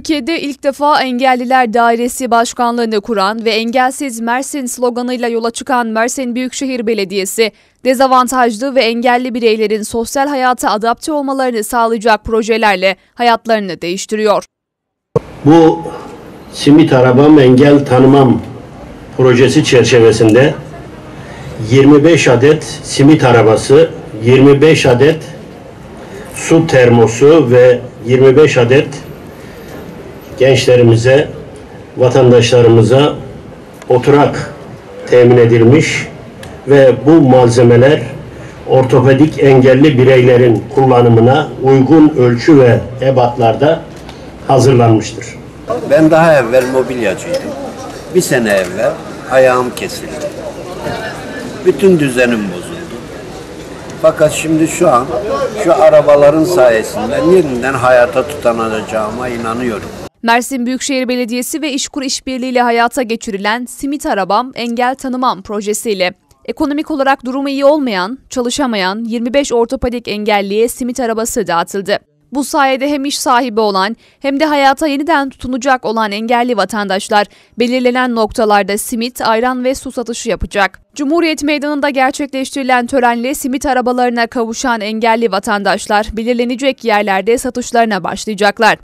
Türkiye'de ilk defa Engelliler Dairesi Başkanlığı'nı kuran ve Engelsiz Mersin sloganıyla yola çıkan Mersin Büyükşehir Belediyesi, dezavantajlı ve engelli bireylerin sosyal hayata adapte olmalarını sağlayacak projelerle hayatlarını değiştiriyor. Bu simit arabam engel tanımam projesi çerçevesinde 25 adet simit arabası, 25 adet su termosu ve 25 adet gençlerimize, vatandaşlarımıza oturak temin edilmiş ve bu malzemeler ortopedik engelli bireylerin kullanımına uygun ölçü ve ebatlarda hazırlanmıştır. Ben daha evvel mobilyacıydım. Bir sene evvel ayağım kesildi. Bütün düzenim bozuldu. Fakat şimdi şu an şu arabaların sayesinde yeniden hayata tutunacağıma inanıyorum. Mersin Büyükşehir Belediyesi ve İşkur işbirliğiyle hayata geçirilen Simit Arabam Engel Tanımam projesiyle ekonomik olarak durumu iyi olmayan, çalışamayan 25 ortopedik engelliye simit arabası dağıtıldı. Bu sayede hem iş sahibi olan hem de hayata yeniden tutunacak olan engelli vatandaşlar belirlenen noktalarda simit, ayran ve su satışı yapacak. Cumhuriyet Meydanı'nda gerçekleştirilen törenle simit arabalarına kavuşan engelli vatandaşlar belirlenecek yerlerde satışlarına başlayacaklar.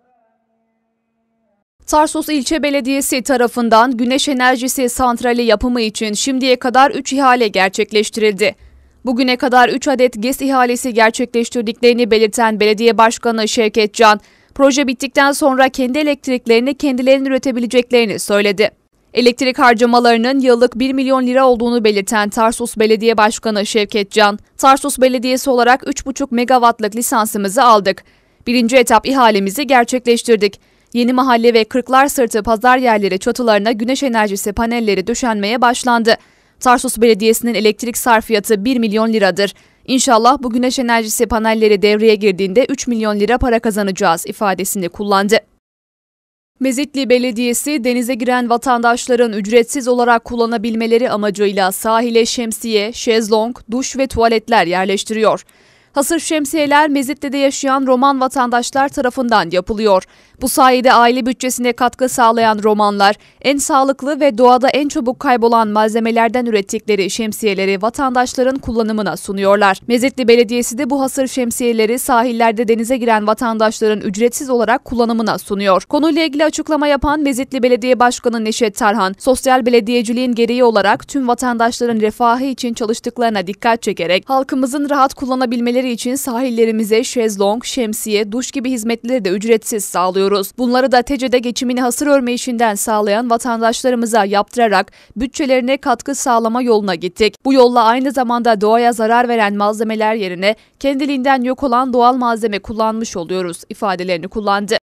Tarsus İlçe Belediyesi tarafından güneş enerjisi santrali yapımı için şimdiye kadar 3 ihale gerçekleştirildi. Bugüne kadar 3 adet GES ihalesi gerçekleştirdiklerini belirten Belediye Başkanı Şevket Can, proje bittikten sonra kendi elektriklerini kendilerinin üretebileceklerini söyledi. Elektrik harcamalarının yıllık 1 milyon lira olduğunu belirten Tarsus Belediye Başkanı Şevket Can, Tarsus Belediyesi olarak 3,5 megawattlık lisansımızı aldık. Birinci etap ihalemizi gerçekleştirdik. Yeni Mahalle ve Kırklar-Sırtı pazar yerleri çatılarına güneş enerjisi panelleri döşenmeye başlandı. Tarsus Belediyesi'nin elektrik sarfiyatı 1 milyon liradır. İnşallah bu güneş enerjisi panelleri devreye girdiğinde 3 milyon lira para kazanacağız ifadesini kullandı. Mezitli Belediyesi, denize giren vatandaşların ücretsiz olarak kullanabilmeleri amacıyla sahile şemsiye, şezlong, duş ve tuvaletler yerleştiriyor. Hasır şemsiyeler Mezitli'de yaşayan Roman vatandaşlar tarafından yapılıyor. Bu sayede aile bütçesine katkı sağlayan Romanlar, en sağlıklı ve doğada en çabuk kaybolan malzemelerden ürettikleri şemsiyeleri vatandaşların kullanımına sunuyorlar. Mezitli Belediyesi de bu hasır şemsiyeleri sahillerde denize giren vatandaşların ücretsiz olarak kullanımına sunuyor. Konuyla ilgili açıklama yapan Mezitli Belediye Başkanı Neşet Tarhan, sosyal belediyeciliğin gereği olarak tüm vatandaşların refahı için çalıştıklarına dikkat çekerek halkımızın rahat kullanabilmeleri için sahillerimize şezlong, şemsiye, duş gibi hizmetleri de ücretsiz sağlıyoruz. Bunları da TECE'de geçimini hasır örme işinden sağlayan vatandaşlarımıza yaptırarak bütçelerine katkı sağlama yoluna gittik. Bu yolla aynı zamanda doğaya zarar veren malzemeler yerine kendiliğinden yok olan doğal malzeme kullanmış oluyoruz ifadelerini kullandı.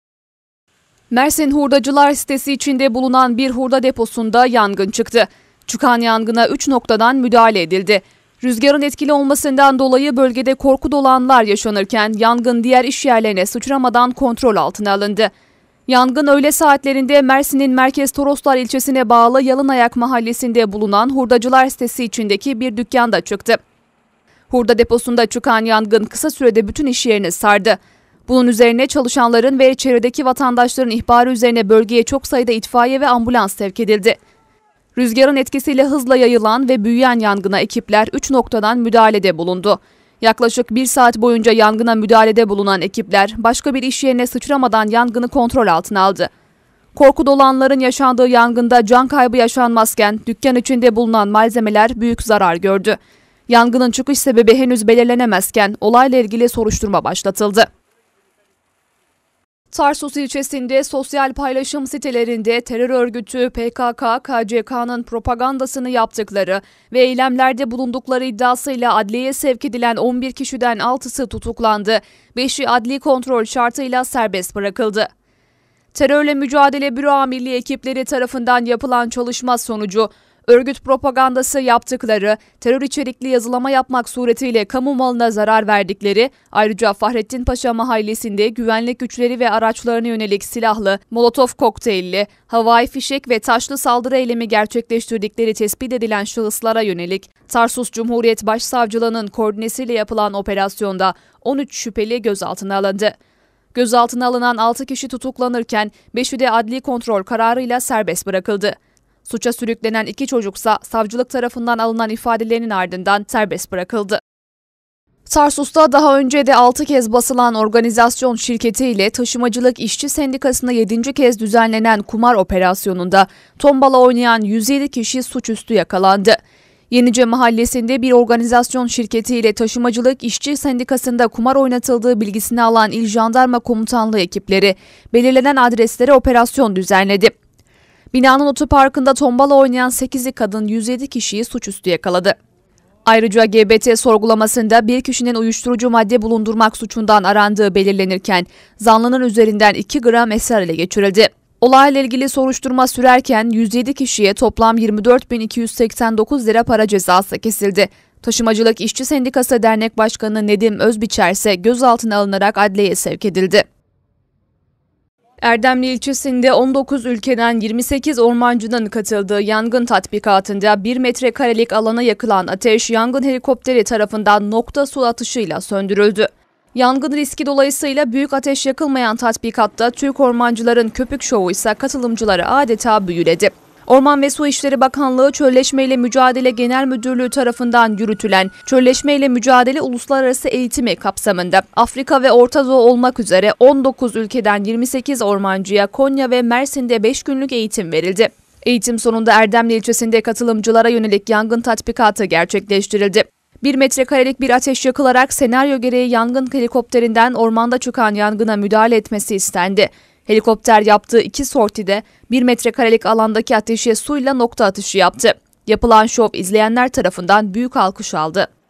Mersin Hurdacılar sitesi içinde bulunan bir hurda deposunda yangın çıktı. Çıkan yangına 3 noktadan müdahale edildi. Rüzgarın etkili olmasından dolayı bölgede korku dolu anlar yaşanırken yangın diğer iş yerlerine sıçramadan kontrol altına alındı. Yangın öğle saatlerinde Mersin'in Merkez Toroslar ilçesine bağlı Yalınayak mahallesinde bulunan hurdacılar sitesi içindeki bir dükkanda çıktı. Hurda deposunda çıkan yangın kısa sürede bütün iş yerini sardı. Bunun üzerine çalışanların ve çevredeki vatandaşların ihbarı üzerine bölgeye çok sayıda itfaiye ve ambulans sevk edildi. Rüzgarın etkisiyle hızla yayılan ve büyüyen yangına ekipler 3 noktadan müdahalede bulundu. Yaklaşık 1 saat boyunca yangına müdahalede bulunan ekipler başka bir iş yerine sıçramadan yangını kontrol altına aldı. Korku dolu anların yaşandığı yangında can kaybı yaşanmazken dükkan içinde bulunan malzemeler büyük zarar gördü. Yangının çıkış sebebi henüz belirlenemezken olayla ilgili soruşturma başlatıldı. Tarsus ilçesinde sosyal paylaşım sitelerinde terör örgütü PKK-KCK'nın propagandasını yaptıkları ve eylemlerde bulundukları iddiasıyla adliyeye sevk edilen 11 kişiden 6'sı tutuklandı, 5'i adli kontrol şartıyla serbest bırakıldı. Terörle Mücadele Büro Amirliği ekipleri tarafından yapılan çalışma sonucu örgüt propagandası yaptıkları, terör içerikli yazılama yapmak suretiyle kamu malına zarar verdikleri, ayrıca Fahrettin Paşa mahallesinde güvenlik güçleri ve araçlarına yönelik silahlı, molotof kokteylli, havai fişek ve taşlı saldırı eylemi gerçekleştirdikleri tespit edilen şahıslara yönelik Tarsus Cumhuriyet Başsavcılığı'nın koordinesiyle yapılan operasyonda 13 şüpheli gözaltına alındı. Gözaltına alınan 6 kişi tutuklanırken 5'i de adli kontrol kararıyla serbest bırakıldı. Suça sürüklenen 2 çocuksa savcılık tarafından alınan ifadelerinin ardından serbest bırakıldı. Tarsus'ta daha önce de 6 kez basılan organizasyon şirketiyle Taşımacılık İşçi Sendikası'na 7. kez düzenlenen kumar operasyonunda tombala oynayan 107 kişi suçüstü yakalandı. Yenice Mahallesi'nde bir organizasyon şirketiyle Taşımacılık İşçi Sendikası'nda kumar oynatıldığı bilgisini alan İl Jandarma Komutanlığı ekipleri belirlenen adreslere operasyon düzenledi. Binanın otoparkında tombala oynayan 8'i kadın 107 kişiyi suçüstü yakaladı. Ayrıca GBT sorgulamasında bir kişinin uyuşturucu madde bulundurmak suçundan arandığı belirlenirken zanlının üzerinden 2 gram esrar ele geçirildi. Olayla ilgili soruşturma sürerken 107 kişiye toplam 24.289 lira para cezası kesildi. Taşımacılık İşçi Sendikası Dernek Başkanı Nedim Özbiçer ise gözaltına alınarak adliyeye sevk edildi. Erdemli ilçesinde 19 ülkeden 28 ormancının katıldığı yangın tatbikatında 1 metrekarelik alana yakılan ateş yangın helikopteri tarafından nokta su atışıyla söndürüldü. Yangın riski dolayısıyla büyük ateş yakılmayan tatbikatta Türk ormancıların köpük şovu ise katılımcıları adeta büyüledi. Orman ve Su İşleri Bakanlığı Çölleşmeyle Mücadele Genel Müdürlüğü tarafından yürütülen Çölleşmeyle Mücadele Uluslararası Eğitimi kapsamında Afrika ve Orta Doğu olmak üzere 19 ülkeden 28 ormancıya Konya ve Mersin'de 5 günlük eğitim verildi. Eğitim sonunda Erdemli ilçesinde katılımcılara yönelik yangın tatbikatı gerçekleştirildi. 1 metrekarelik bir ateş yakılarak senaryo gereği yangın helikopterinden ormanda çıkan yangına müdahale etmesi istendi. Helikopter yaptığı 2 sortide 1 metrekarelik alandaki ateşe suyla nokta atışı yaptı. Yapılan şov izleyenler tarafından büyük alkış aldı.